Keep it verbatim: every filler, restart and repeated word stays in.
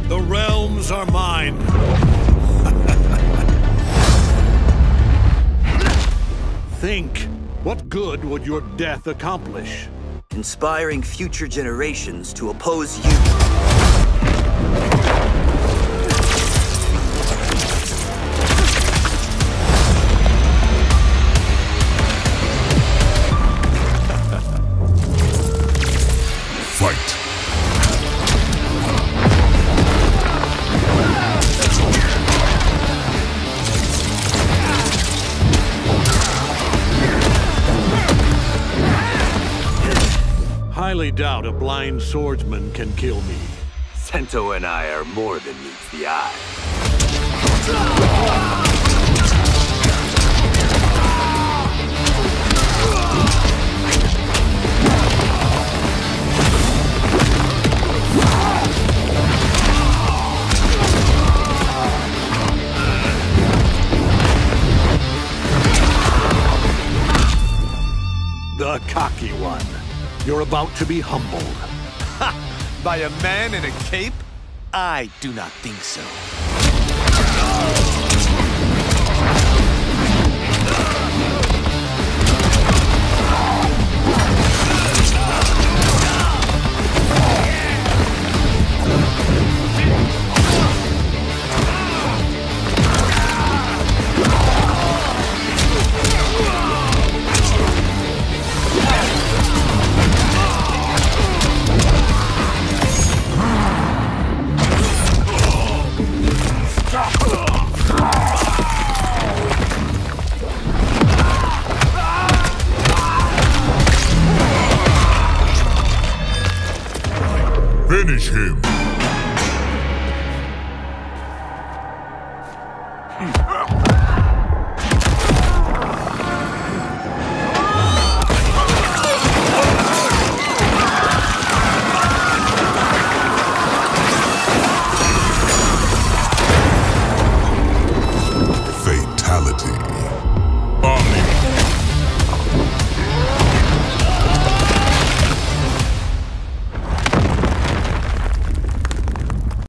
The realms are mine. Think, what good would your death accomplish? Inspiring future generations to oppose you. Fight! Highly doubt a blind swordsman can kill me. Sento and I are more than meets the eye. The cocky one. You're about to be humbled. Ha! By a man in a cape? I do not think so.